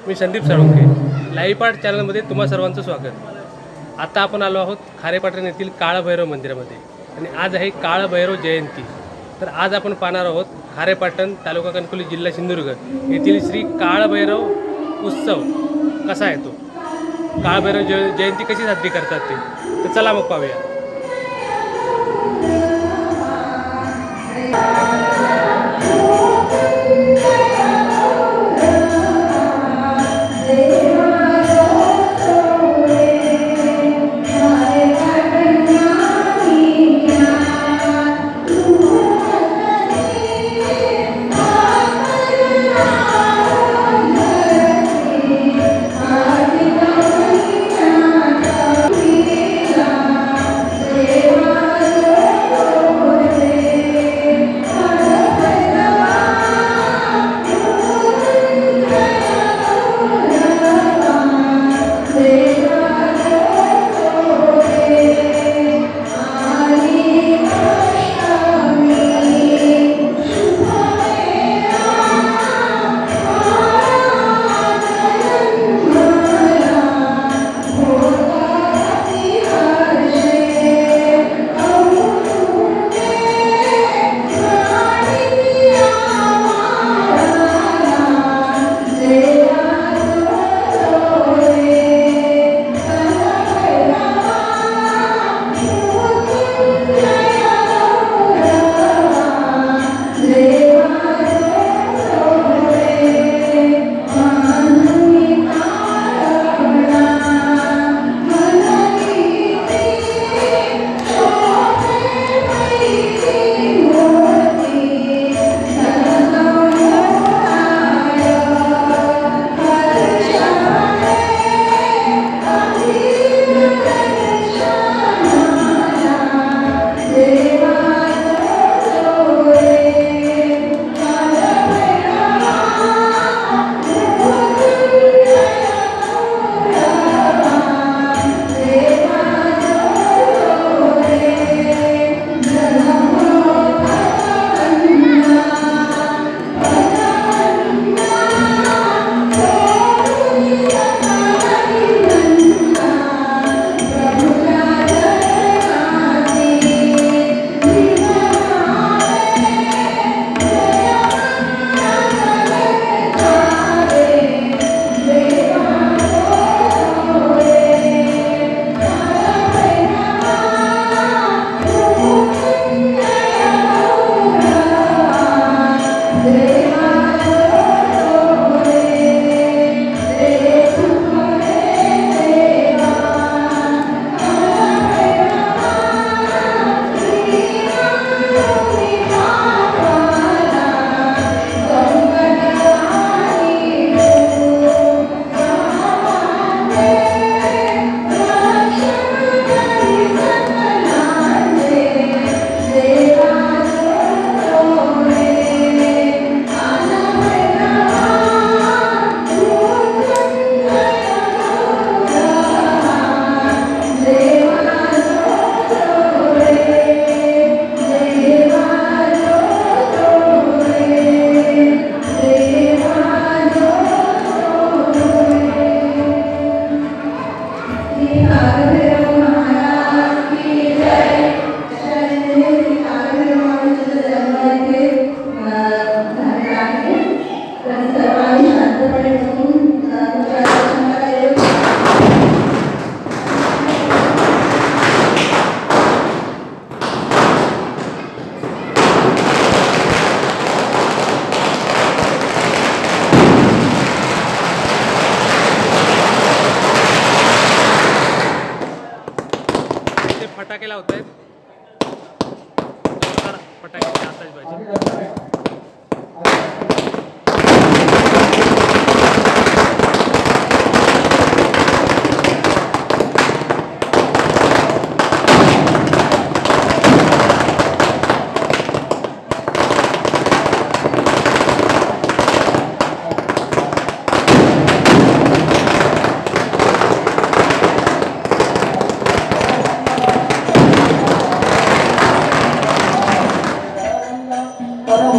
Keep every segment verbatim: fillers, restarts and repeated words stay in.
मी Sandeep Salunkhe. Live part चॅनलमध्ये तुम्हा सर्वांचं स्वागत. आता आपण आलो आहोत खारेपाटण येथील काळभैरव मंदिरामध्ये आणि आज आहे काळभैरव जयंती. तर आज आपण पाहणार आहोत खारेपाटण तालुका कणकवली जिल्हा सिंधुदुर्ग येथील श्री काळभैरव उत्सव कसा आहे, तो काळभैरव जय जयंती कशी साजरी करतात ते. तर चला मग पाहूया. फटाके लावत आहेत. फटाके आताच पाहिजे. Para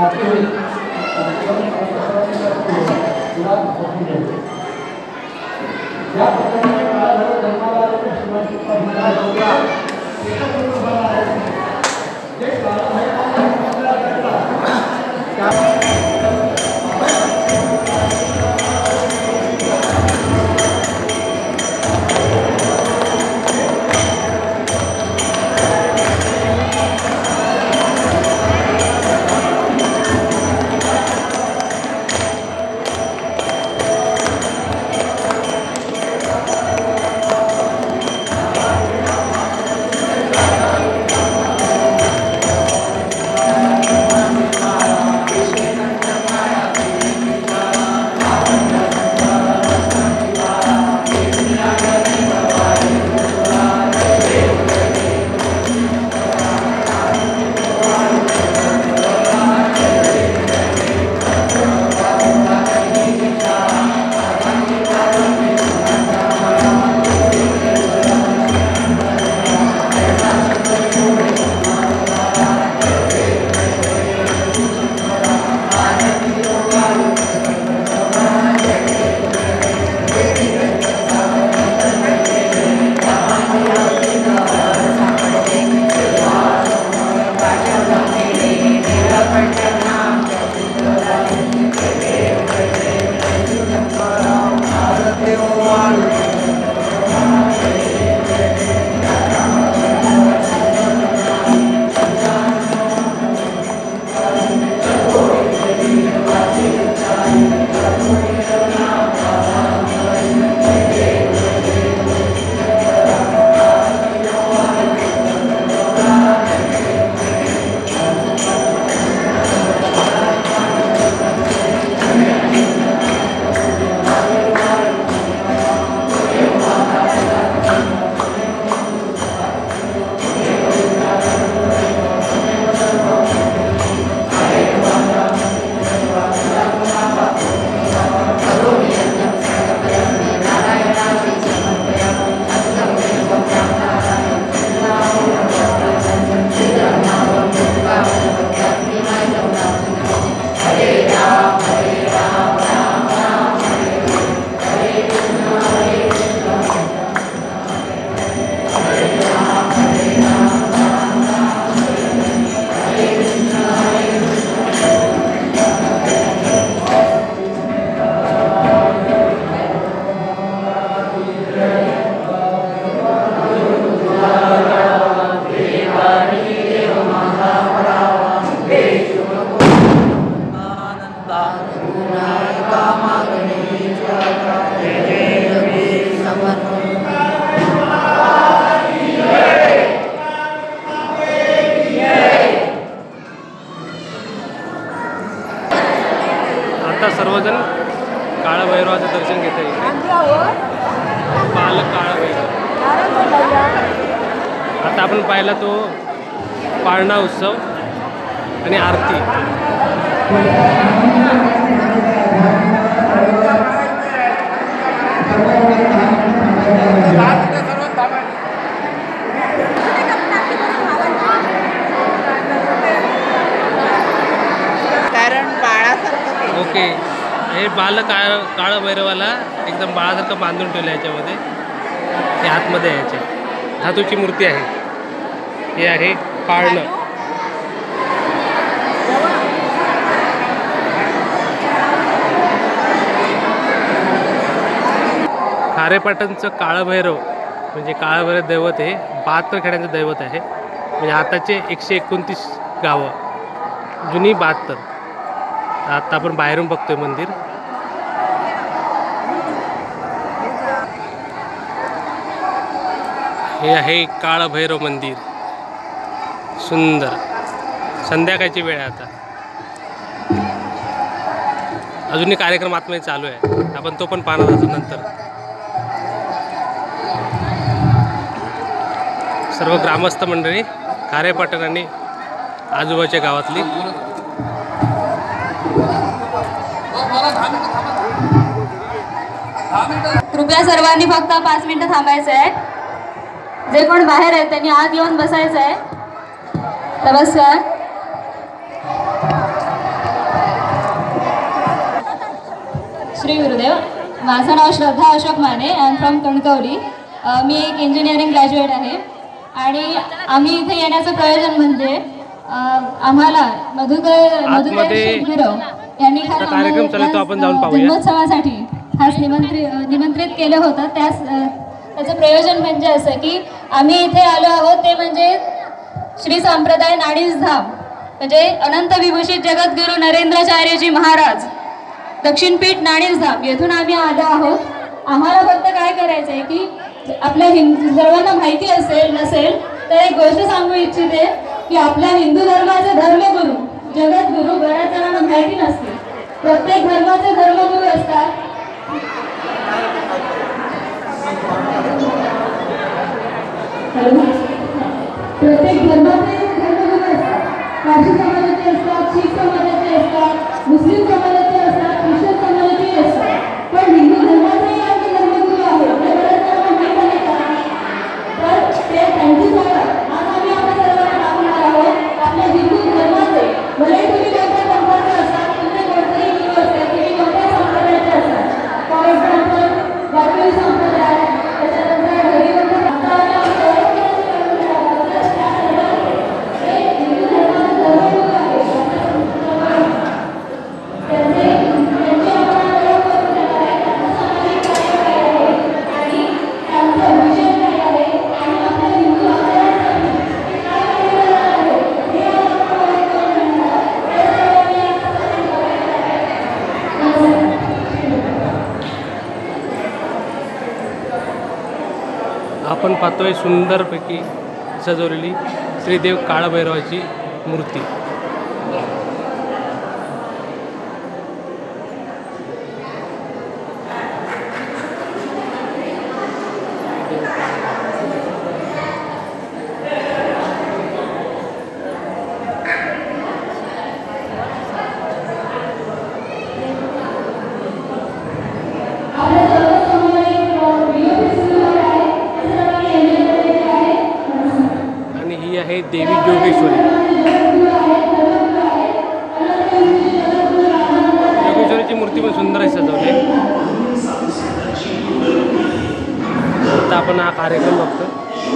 आता सर्वजण काळभैरवाचं दर्शन घेत आहे. बाल काळभैरव. आता आपण पाहिला तो पाळणा उत्सव आणि आरती. ओके, हे बाल काळ काळभैरवाला एकदम बाळासारखं बांधून ठेवलं याच्यामध्ये. हे आतमध्ये आहे, याच्या धातूची मूर्ती आहे. हे आहे पाळणं. खारेपाटणचं काळभैरव म्हणजे काळभैरव दैवत हे बहात्तर खेड्यांचं दैवत आहे. म्हणजे आताचे एकशे एकोणतीस गावं, जुनी बहात्तर. आता आपण बाहेरून बघतोय मंदिर. हे आहे काळभैरव मंदिर. सुंदर संध्याकाळची वेळ आहे आता. अजूनही कार्यक्रम आतमध्ये चालू आहे, आपण तो पण पाहणार आहोत नंतर. सर्व ग्रामस्थ मंडळी खारेपाटण आणि आजूबाजूच्या गावातली. कृपया सर्वांनी फक्त पाच मिनिटं थांबायचं आहे. जे कोण बाहेर आहेत त्यांनी आत येऊन बसायचं आहे. नमस्कार. श्री गुरुदेव. माझं नाव Shraddha Ashok Mane. I am from Kankavli. मी एक इंजिनिअरिंग ग्रॅज्युएट आहे आणि आम्ही इथे येण्याचं प्रयोजन म्हणजे अ, आम्हाला मधुकर मधुकर शेटगिरव यांनी खास कार्यक्रम चालू तो आपण जाऊन पाहूया. जन्मोत्सवासाठी खास निमंत्रित निमंत्रित केलं होतं. त्यास त्याचं प्रयोजन म्हणजे असं की आम्ही इथे आलो आहोत ते म्हणजे श्री संप्रदाय नाणीसधाम म्हणजे अनंत विभूषित जगद्गुरू नरेंद्राचार्यजी महाराज दक्षिणपीठ नाणीसधाम येथून आम्ही आलो आहोत. आम्हाला फक्त काय करायचं आहे की आपल्या हिंदू सर्वांना माहिती असेल नसेल तर एक गोष्ट सांगू इच्छिते की आपल्या हिंदू धर्माचे धर्मगुरू जगद्गुरू बऱ्याच जणांना माहिती नसते. प्रत्येक धर्माचे धर्मगुरू असतात. प्रत्येक धर्माचे धर्मगुरू असतात. पारशी समाजाचे असतात, शीख समाजाचे असतात, मुस्लिम समाजाचे असतात, ख्रिश्चन समाजाचे असतात. पण हिंदू धर्माचेही आमचे धर्मगुरू आहेत हे बऱ्याच जणांना माहीत आहे का? तर ते त्यांची सोबत आज आम्ही आपल्या सर्वांना दाखवणार आहोत आपल्या हिंदू धर्माचे. भले तुम्ही कोणत्या पंथाचे असतात, तुमचे कोणतेही गुरु असतात, तुम्ही कोणत्या संप्रदायाचे असतात. फॉर एक्झाम्पल वारकरी संप्रदाय, त्याच्यानंतर हरिवंश आपण पाहतोय सुंदरपैकी सजवलेली श्रीदेव काळभैरवाची मूर्ती. आहे देवी जोगेश्वरी. जोगेश्वरीची मूर्ती पण सुंदर आहे सजवली. आता आपण हा कार्यक्रम बघतो.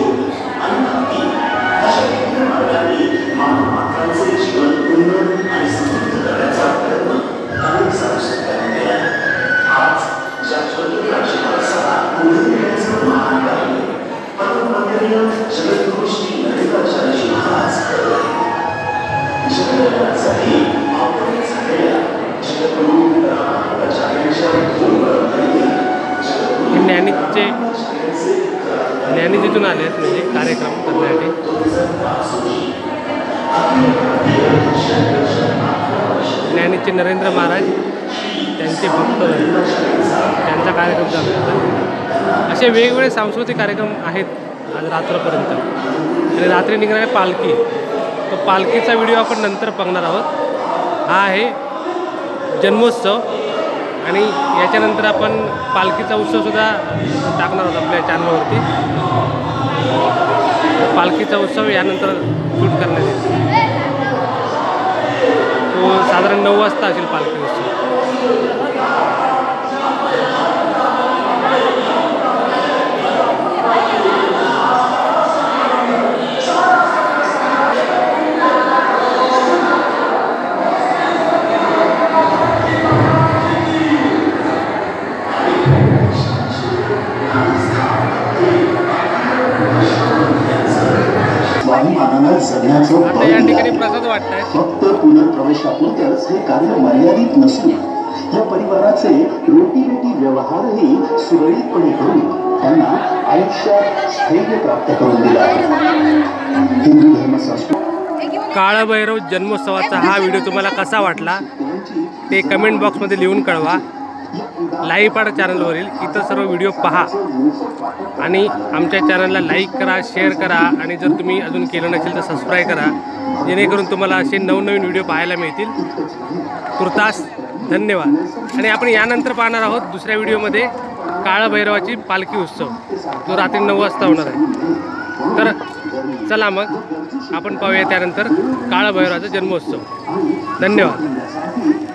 ज्ञानीचे ज्ञानी जिथून आले आहेत म्हणजे कार्यक्रम करण्यासाठी. ज्ञानीचे नरेंद्र महाराज त्यांचे भक्त त्यांचा कार्यक्रम चालू होता. असे वेगवेगळे सांस्कृतिक कार्यक्रम आहेत आज रात्रपर्यंत. आणि रात्री निघणारे पालखी, तो पालखीचा व्हिडिओ आपण नंतर बघणार आहोत. हा आहे जन्मोत्सव आणि याच्यानंतर आपण पालखीचा उत्सवसुद्धा टाकणार आहोत आपल्या चॅनलवरती. पालखीचा उत्सव यानंतर शूट करण्यात येईल. तो साधारण नऊ वाजता असेल पालखी उत्सव. आता या ठिकाणी प्रसाद वाटताय. फक्त पुनर्प्रवेशापुरतच हे कार्य मर्यादित नसून या परिवाराचे रोटीरोटी व्यवहारही सुरळीतपणे करून त्यांना आयुष्यात स्थैर्य प्राप्त करून दिला. हिंदू धर्म संस्कृती काळभैरव जन्मोत्सवाचा हा व्हिडिओ तुम्हाला कसा वाटला ते कमेंट बॉक्समध्ये लिहून कळवा. लाईव्ह पाड चॅनलवरील इतर सर्व व्हिडिओ पहा आणि आमच्या चॅनलला लाईक करा, शेअर करा आणि जर तुम्ही अजून केलं नसेल तर सबस्क्राईब करा, जेणेकरून तुम्हाला असे नवनवीन व्हिडिओ पाहायला मिळतील. तुर्तास धन्यवाद. आणि आपण यानंतर पाहणार आहोत दुसऱ्या व्हिडिओमध्ये काळभैरवाची पालखी उत्सव, जो रात्री नऊ वाजता होणार आहे. तर चला मग आपण पाहूया त्यानंतर काळभैरवाचा जन्मोत्सव. धन्यवाद.